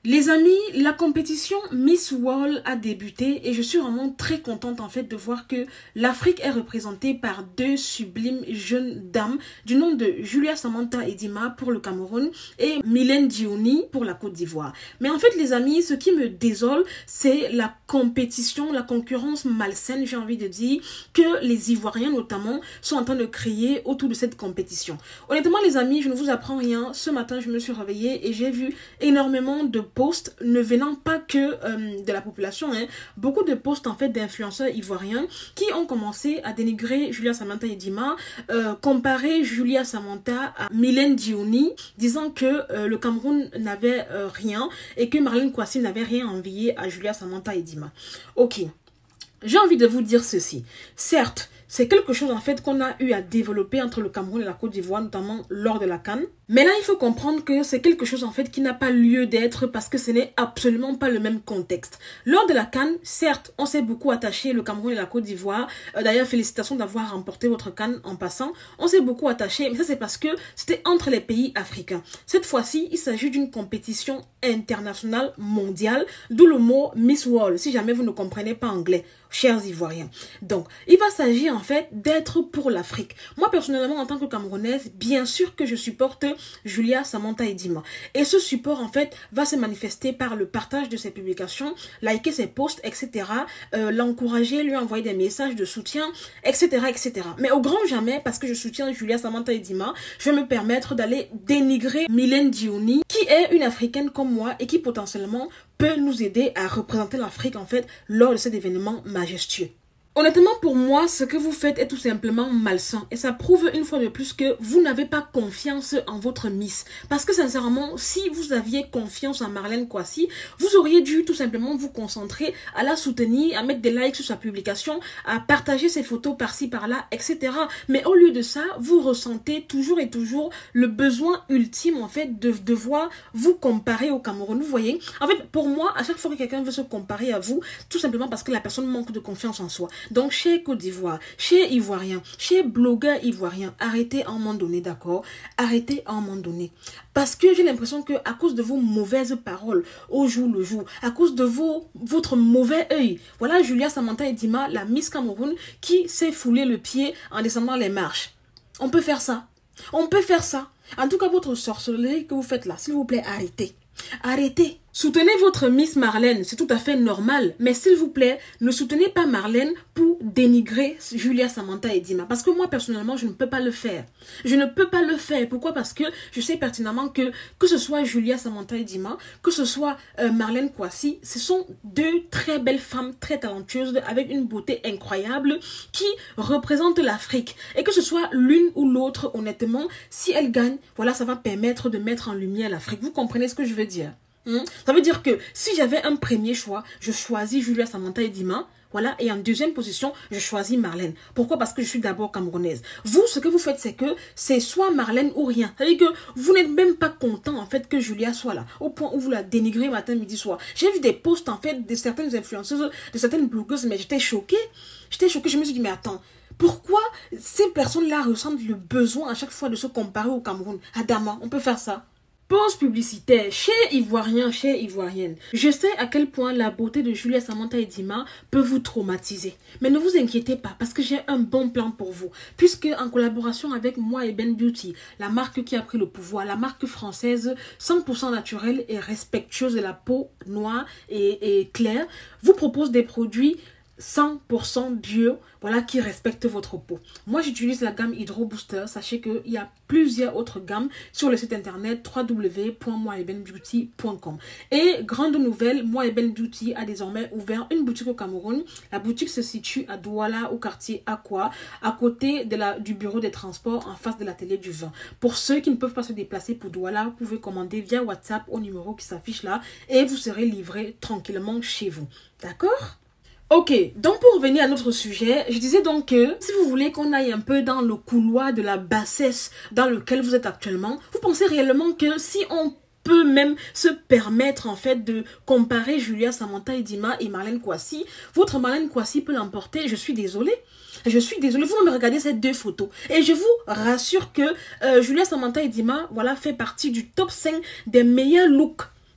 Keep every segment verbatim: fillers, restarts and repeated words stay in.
Les amis, la compétition Miss World a débuté et je suis vraiment très contente en fait de voir que l'Afrique est représentée par deux sublimes jeunes dames du nom de Julia Samantha Edima pour le Cameroun et Mylène Dioni pour la Côte d'Ivoire. Mais en fait les amis, ce qui me désole, c'est la compétition, la concurrence malsaine, j'ai envie de dire, que les Ivoiriens notamment sont en train de créer autour de cette compétition. Honnêtement les amis, je ne vous apprends rien. Ce matin, je me suis réveillée et j'ai vu énormément de posts ne venant pas que euh, de la population, hein. Beaucoup de posts en fait d'influenceurs ivoiriens qui ont commencé à dénigrer Julia Samantha Edima, euh, comparer Julia Samantha à Mylène Dioni, disant que euh, le Cameroun n'avait euh, rien et que Marlène Kouassi n'avait rien à envier à Julia Samantha Edima. Ok, j'ai envie de vous dire ceci. Certes, c'est quelque chose en fait qu'on a eu à développer entre le Cameroun et la Côte d'Ivoire, notamment lors de la CAN. Mais là, il faut comprendre que c'est quelque chose en fait qui n'a pas lieu d'être parce que ce n'est absolument pas le même contexte. Lors de la CAN, certes, on s'est beaucoup attaché, le Cameroun et la Côte d'Ivoire. Euh, D'ailleurs, félicitations d'avoir remporté votre CAN en passant. On s'est beaucoup attaché, mais ça c'est parce que c'était entre les pays africains. Cette fois-ci, il s'agit d'une compétition internationale mondiale, d'où le mot Miss World, si jamais vous ne comprenez pas anglais, chers Ivoiriens. Donc, il va s'agir en fait d'être pour l'Afrique. Moi, personnellement, en tant que Camerounaise, bien sûr que je supporte Julia Samantha Edima. Et ce support, en fait, va se manifester par le partage de ses publications, liker ses posts, et cetera. Euh, l'encourager, lui envoyer des messages de soutien, et cetera, et cetera. Mais au grand jamais, parce que je soutiens Julia Samantha Edima, je vais me permettre d'aller dénigrer Mylène Dioni, qui est une Africaine comme moi et qui potentiellement peut nous aider à représenter l'Afrique, en fait, lors de cet événement majestueux. Honnêtement, pour moi, ce que vous faites est tout simplement malsain. Et ça prouve une fois de plus que vous n'avez pas confiance en votre Miss. Parce que sincèrement, si vous aviez confiance en Marlène Kouassi, vous auriez dû tout simplement vous concentrer à la soutenir, à mettre des likes sur sa publication, à partager ses photos par-ci, par-là, et cetera. Mais au lieu de ça, vous ressentez toujours et toujours le besoin ultime, en fait, de devoir vous comparer au Cameroun. Vous voyez? En fait, pour moi, à chaque fois que quelqu'un veut se comparer à vous, tout simplement parce que la personne manque de confiance en soi. Donc, chez Côte d'Ivoire, chez Ivoiriens, chez blogueurs ivoiriens, arrêtez à un moment donné, d'accord? Arrêtez à un moment donné. Parce que j'ai l'impression que à cause de vos mauvaises paroles, au jour le jour, à cause de vos, votre mauvais œil, voilà Julia Samantha Edima, la Miss Cameroun, qui s'est foulé le pied en descendant les marches. On peut faire ça. On peut faire ça. En tout cas, votre sorcellerie que vous faites là, s'il vous plaît, arrêtez. Arrêtez. Soutenez votre Miss Marlène, c'est tout à fait normal. Mais s'il vous plaît, ne soutenez pas Marlène pour dénigrer Julia Samantha Edima. Parce que moi, personnellement, je ne peux pas le faire. Je ne peux pas le faire. Pourquoi? Parce que je sais pertinemment que, que ce soit Julia Samantha Edima, que ce soit euh, Marlène Kouassi, ce sont deux très belles femmes, très talentueuses, avec une beauté incroyable, qui représentent l'Afrique. Et que ce soit l'une ou l'autre, honnêtement, si elles gagnent, voilà, ça va permettre de mettre en lumière l'Afrique. Vous comprenez ce que je veux dire? Hmm? Ça veut dire que si j'avais un premier choix, je choisis Julia Samantha Edima, voilà, et en deuxième position, je choisis Marlène. Pourquoi? Parce que je suis d'abord camerounaise. Vous, ce que vous faites, c'est que c'est soit Marlène ou rien. Ça veut dire que vous n'êtes même pas content, en fait, que Julia soit là, au point où vous la dénigrez matin, midi, soir. J'ai vu des posts, en fait, de certaines influenceuses, de certaines blogueuses, mais j'étais choquée. J'étais choquée, je me suis dit, mais attends, pourquoi ces personnes-là ressentent le besoin à chaque fois de se comparer au Cameroun? Adama, on peut faire ça. Pause publicitaire, chez Ivoiriens, chez Ivoiriennes. Je sais à quel point la beauté de Julia Samantha Edima peut vous traumatiser. Mais ne vous inquiétez pas parce que j'ai un bon plan pour vous. Puisque en collaboration avec Moi Eben Beauty, la marque qui a pris le pouvoir, la marque française cent pour cent naturelle et respectueuse de la peau noire et, et claire, vous propose des produits cent pour cent bio, voilà, qui respecte votre peau. Moi, j'utilise la gamme Hydro Booster. Sachez qu'il y a plusieurs autres gammes sur le site internet w w w point moi eben beauty point com. Et grande nouvelle, Moi Eben Beauty a désormais ouvert une boutique au Cameroun. La boutique se situe à Douala, au quartier Aqua, à côté de la, du bureau des transports, en face de l'atelier du vin. Pour ceux qui ne peuvent pas se déplacer pour Douala, vous pouvez commander via WhatsApp au numéro qui s'affiche là et vous serez livré tranquillement chez vous. D'accord? Ok, donc pour revenir à notre sujet, je disais donc que si vous voulez qu'on aille un peu dans le couloir de la bassesse dans lequel vous êtes actuellement, vous pensez réellement que si on peut même se permettre en fait de comparer Julia Samantha Edima et Marlène Kouassi, votre Marlène Kouassi peut l'emporter, je suis désolée. Je suis désolée, vous me regardez ces deux photos. Et je vous rassure que euh, Julia Samantha Edima, voilà, fait partie du top cinq des meilleurs looks.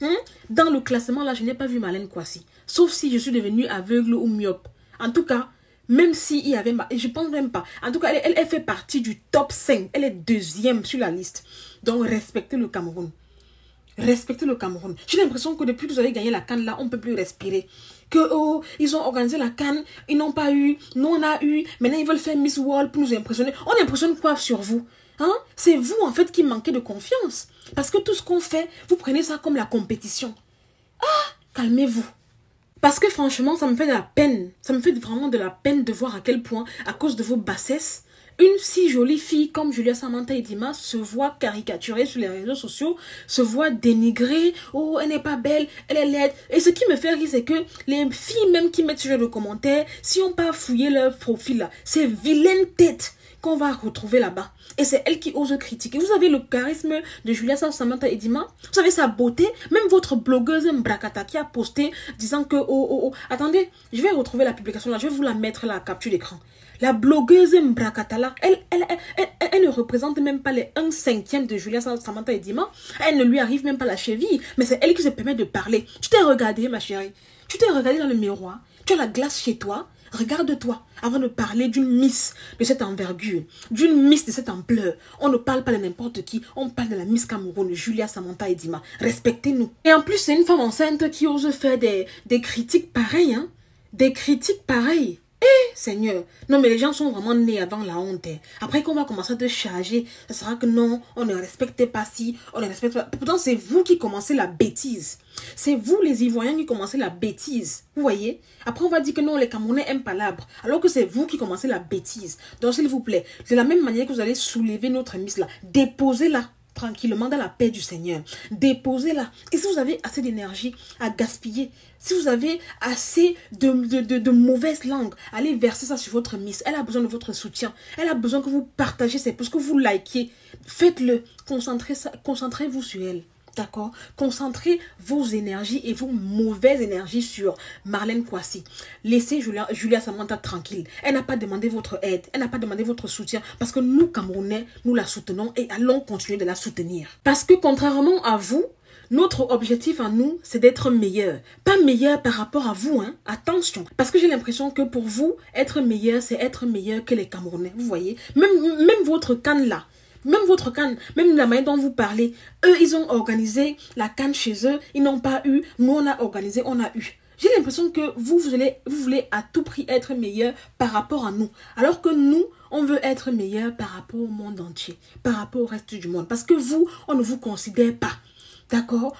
Hein? Dans le classement, là, je n'ai pas vu Marlène Kouassi. Sauf si je suis devenue aveugle ou myope. En tout cas, même s'il y avait... Je pense même pas. En tout cas, elle, elle, elle fait partie du top cinq. Elle est deuxième sur la liste. Donc, respectez le Cameroun. Respectez le Cameroun. J'ai l'impression que depuis que vous avez gagné la CAN, là, on ne peut plus respirer. Que, oh, ils ont organisé la CAN, ils n'ont pas eu, nous on a eu, maintenant ils veulent faire Miss World pour nous impressionner. On impressionne quoi sur vous? Hein? C'est vous, en fait, qui manquez de confiance. Parce que tout ce qu'on fait, vous prenez ça comme la compétition. Ah, calmez-vous. Parce que franchement, ça me fait de la peine. Ça me fait vraiment de la peine de voir à quel point, à cause de vos bassesses, une si jolie fille comme Julia Samantha Edima se voit caricaturée sur les réseaux sociaux, se voit dénigrée. Oh, elle n'est pas belle, elle est laide. Et ce qui me fait rire, c'est que les filles même qui mettent ce genre de commentaires, si on pas fouiller leur profil là, c'est vilaine tête qu'on va retrouver là-bas. Et c'est elle qui ose critiquer. Vous avez le charisme de Julia Samantha Edima. Vous avez sa beauté. Même votre blogueuse Mbrakata qui a posté disant que... Oh, oh, oh. Attendez, je vais retrouver la publication là. Je vais vous la mettre là, capture d'écran. La blogueuse Mbrakata là, elle, elle, elle, elle, elle, elle ne représente même pas les un cinquième de Julia Samantha Edima. Elle ne lui arrive même pas la cheville. Mais c'est elle qui se permet de parler. Tu t'es regardée, ma chérie. Tu t'es regardée dans le miroir. Tu as la glace chez toi. Regarde-toi avant de parler d'une Miss de cette envergure, d'une Miss de cette ampleur. On ne parle pas de n'importe qui, on parle de la Miss Cameroun, Julia Samantha Edima. Respectez-nous. Et en plus, c'est une femme enceinte qui ose faire des, des critiques pareilles. Hein? Des critiques pareilles. Eh, Seigneur. Non, mais les gens sont vraiment nés avant la honte. Hein. Après qu'on va commencer à te charger, ça sera que non, on ne respecte pas si, on ne respecte pas. Pourtant, c'est vous qui commencez la bêtise. C'est vous, les Ivoiriens, qui commencez la bêtise. Vous voyez? Après, on va dire que non, les Camerounais aiment pas l'arbre. Alors que c'est vous qui commencez la bêtise. Donc, s'il vous plaît, de la même manière que vous allez soulever notre Miss là, déposez-la tranquillement dans la paix du Seigneur. Déposez-la. Et si vous avez assez d'énergie à gaspiller, si vous avez assez de, de, de, de mauvaises langues, allez verser ça sur votre Miss. Elle a besoin de votre soutien. Elle a besoin que vous partagez ses posts, que vous likiez. Faites-le. Concentrez-vous concentrez sur elle. D'accord? Concentrez vos énergies et vos mauvaises énergies sur Marlène Kouassi. Laissez Julia, Julia Samantha tranquille. Elle n'a pas demandé votre aide. Elle n'a pas demandé votre soutien. Parce que nous, Camerounais, nous la soutenons et allons continuer de la soutenir. Parce que contrairement à vous, notre objectif à nous, c'est d'être meilleur. Pas meilleur par rapport à vous, hein. Attention. Parce que j'ai l'impression que pour vous, être meilleur, c'est être meilleur que les Camerounais. Vous voyez? Même, même votre canne là. Même votre CAN, même la manière dont vous parlez, eux, ils ont organisé la CAN chez eux, ils n'ont pas eu, nous on a organisé, on a eu. J'ai l'impression que vous, vous voulez, vous voulez à tout prix être meilleur par rapport à nous. Alors que nous, on veut être meilleur par rapport au monde entier, par rapport au reste du monde. Parce que vous, on ne vous considère pas. D'accord?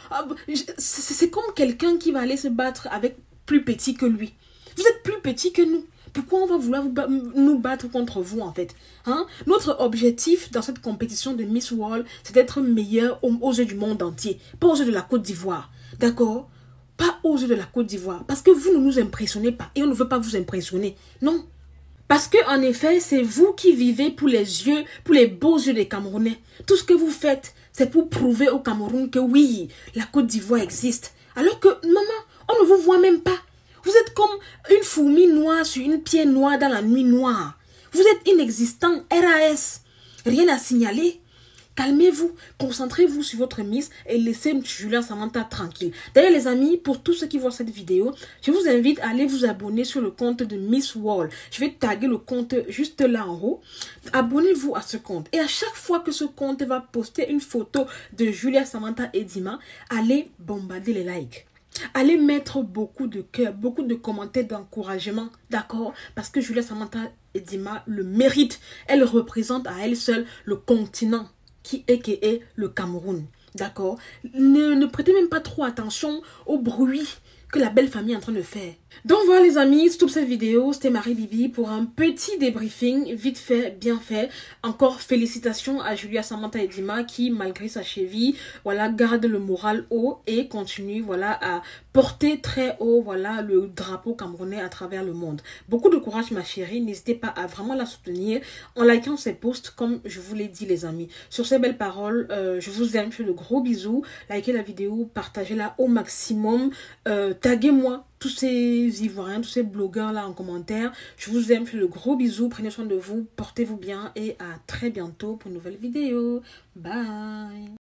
C'est comme quelqu'un qui va aller se battre avec plus petit que lui. Vous êtes plus petit que nous. Pourquoi on va vouloir vous ba nous battre contre vous, en fait? Hein? Notre objectif dans cette compétition de Miss World, c'est d'être meilleur aux, aux yeux du monde entier. Pas aux yeux de la Côte d'Ivoire. D'accord? Pas aux yeux de la Côte d'Ivoire. Parce que vous ne nous impressionnez pas. Et on ne veut pas vous impressionner. Non. Parce que, en effet, c'est vous qui vivez pour les yeux, pour les beaux yeux des Camerounais. Tout ce que vous faites, c'est pour prouver au Cameroun que oui, la Côte d'Ivoire existe. Alors que, maman, on ne vous voit même pas. Vous êtes comme une fourmi noire sur une pierre noire dans la nuit noire. Vous êtes inexistant, R A S. Rien à signaler. Calmez-vous, concentrez-vous sur votre Miss et laissez Julia Samantha tranquille. D'ailleurs les amis, pour tous ceux qui voient cette vidéo, je vous invite à aller vous abonner sur le compte de Miss World. Je vais taguer le compte juste là en haut. Abonnez-vous à ce compte. Et à chaque fois que ce compte va poster une photo de Julia Samantha Edima, allez bombarder les likes. Allez mettre beaucoup de cœur, beaucoup de commentaires d'encouragement, d'accord? Parce que Julia Samantha Edima le mérite. Elle représente à elle seule le continent qui est, qui est le Cameroun, d'accord? Ne, ne prêtez même pas trop attention au bruit que la belle famille est en train de faire. Donc voilà les amis, c'est toute cette vidéo, c'était Marie-Bibi pour un petit débriefing, vite fait, bien fait. Encore félicitations à Julia Samantha Edima qui, malgré sa cheville, voilà, garde le moral haut et continue, voilà, à porter très haut, voilà, le drapeau camerounais à travers le monde. Beaucoup de courage ma chérie, n'hésitez pas à vraiment la soutenir en likant ses posts comme je vous l'ai dit les amis. Sur ces belles paroles, euh, je vous aime, je fais de gros bisous, likez la vidéo, partagez-la au maximum, euh, taguez-moi tous ces Ivoiriens, tous ces blogueurs là en commentaire. Je vous aime, je fais de gros bisous, prenez soin de vous, portez-vous bien et à très bientôt pour une nouvelle vidéo. Bye.